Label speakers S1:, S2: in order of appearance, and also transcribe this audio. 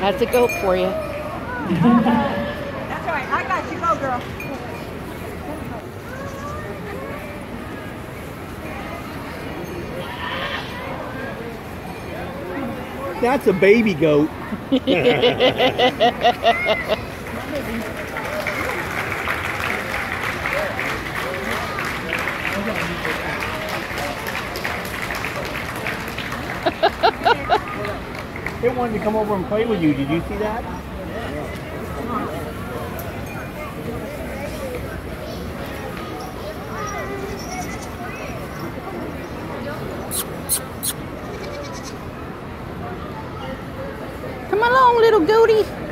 S1: How's it go for you?
S2: That's all right. I got you. Go, girl.
S3: That's a baby goat. It wanted to come over and play with you. Did you see that?
S1: Come along, little goatie.